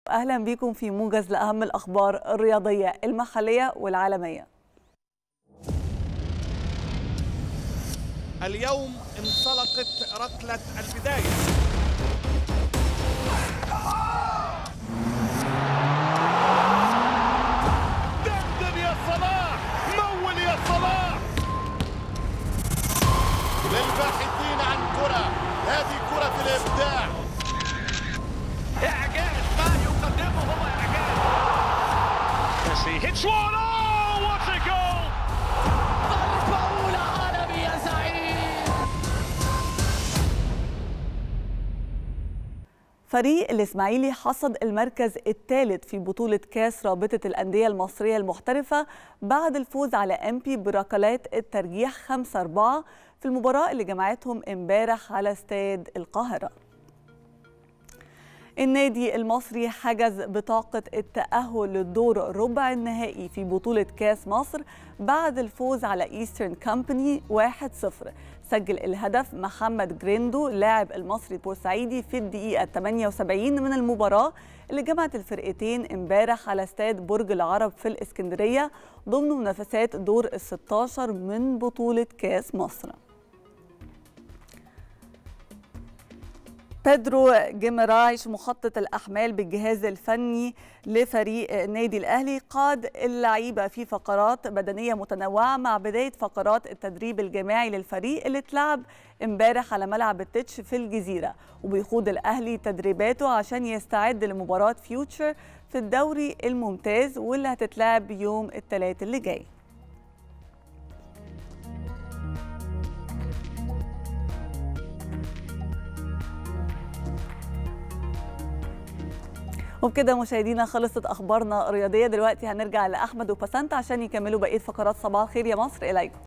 أهلا بكم في موجز لأهم الأخبار الرياضية المحلية والعالمية. اليوم انطلقت ركلة البداية. دندن يا صلاح، مول يا صلاح. للباحثين عن كرة، هذه كرة الإبداع. إعجاز ما يقدمه هو إعجاز. ميسي hits one. Oh, what a goal! ضربة أولى عالمي يا زعيم. فريق الإسماعيلي حصد المركز الثالث في بطولة كاس رابطة الأندية المصرية المحترفة بعد الفوز على إمبي بركلات الترجيح 5-4 في المباراة اللي جمعتهم امبارح على استاد القاهرة. النادي المصري حجز بطاقة التأهل للدور ربع النهائي في بطولة كاس مصر بعد الفوز على إيسترن كامباني 1-0. سجل الهدف محمد جريندو لاعب المصري البورسعيدي في الدقيقة 78 من المباراة اللي جمعت الفرقتين امبارح على استاد برج العرب في الإسكندرية ضمن منافسات دور ال16 من بطولة كاس مصر. بيدرو جيمرايش مخطط الأحمال بالجهاز الفني لفريق النادي الأهلي قاد اللعيبة في فقرات بدنية متنوعة مع بداية فقرات التدريب الجماعي للفريق اللي اتلعب امبارح على ملعب التتش في الجزيرة، وبيخوض الأهلي تدريباته عشان يستعد لمباراة فيوتشر في الدوري الممتاز واللي هتتلعب يوم الثلاث اللي جاي. وبكده مشاهدينا خلصت اخبارنا الرياضيه. دلوقتي هنرجع لاحمد وبسنت عشان يكملوا بقيه فقرات صباح الخير يا مصر. اليكم.